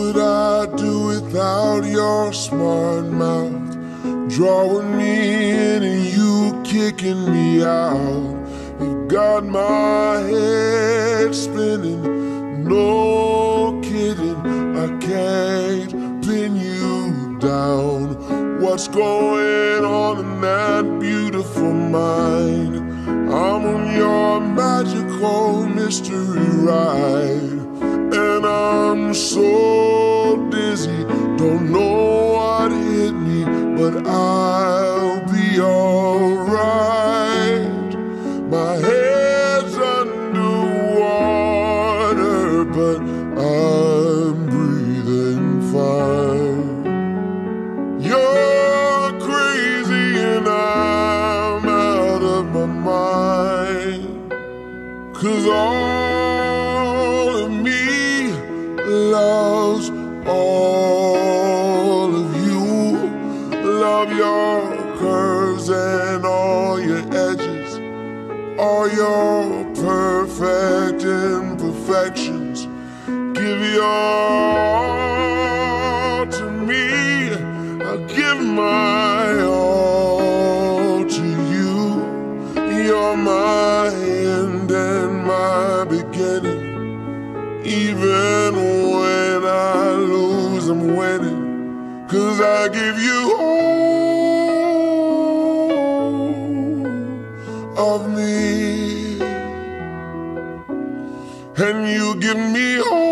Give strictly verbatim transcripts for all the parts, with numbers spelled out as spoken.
would I do without your smart mouth? Drawing me in and you kicking me out. You got my head spinning, no kidding. I can't pin you down. What's going on in that beautiful mind? I'm on your magical mystery ride, and I'm so dizzy, don't know what hit me, but I'll be alright. My head's underwater, but I'm breathing fine. You're crazy and I'm out of my mind, 'cause all of me loves all of you. Love your curves and all your edges, all your perfect imperfections. Give your all to me, I'll give my all to you. You're my end and my beginning. Even when I lose, I'm winning, 'cause I give you all of me, and you give me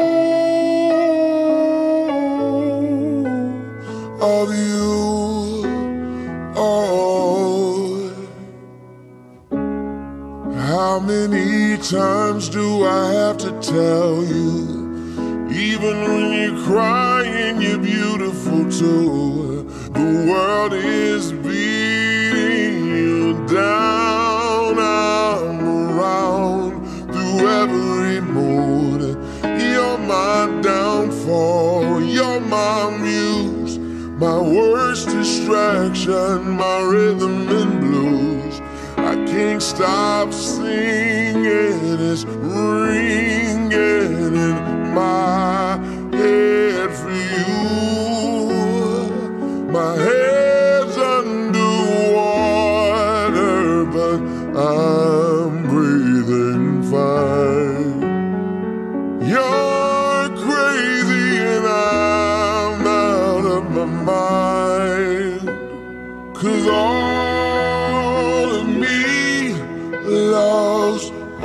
all of you. Oh, how many times do I have to tell you? Even when you're crying, you're beautiful too. The world is beating you down. I'm around through every mood. You're my downfall, you're my muse, my worst distraction, my rhythm and blues. I can't stop singing, it's ringing in my head for you. My head's underwater, but I'm breathing fine. You're crazy and I'm out of my mind, 'cause all of me loves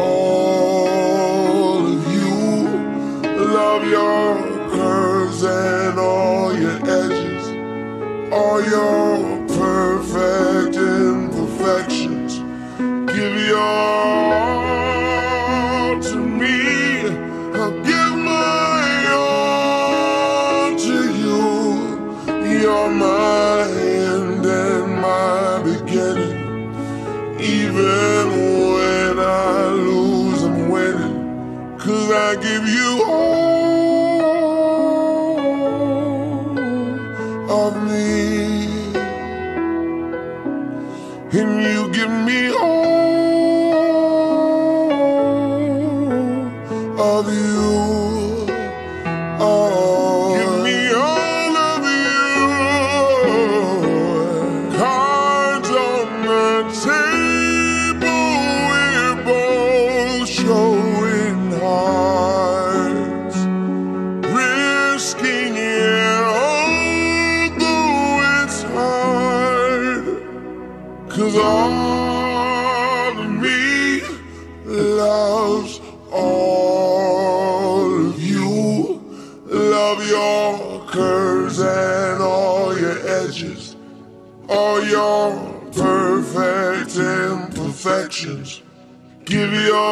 all of you. Love your curves and all your edges, all your perfect imperfections. Give your all to me, I'll give my all to you. You're my end and my beginning. Even when I lose, I'm winning, 'cause I give you all of me, and you give me all of you. Oh, give me all of you. Cards on the table, we're both showing hearts, risking it, although it's hard. 'Cause all of me loves all of you. Love your curves and all your edges, all your perfect imperfections. Give your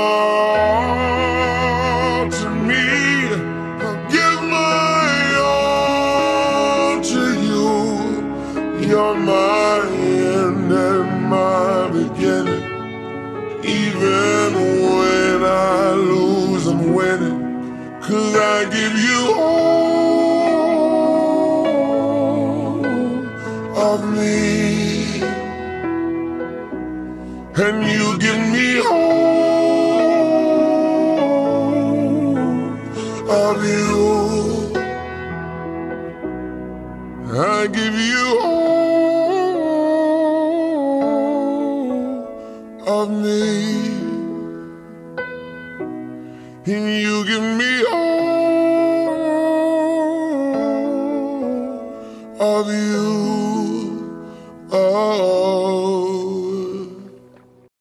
all to me, I'll give my all to you. You're my end and my beginning. Even when I lose, I'm winning, 'cause I give you all of me, and you give me all of you. I give you all of me, and you give me all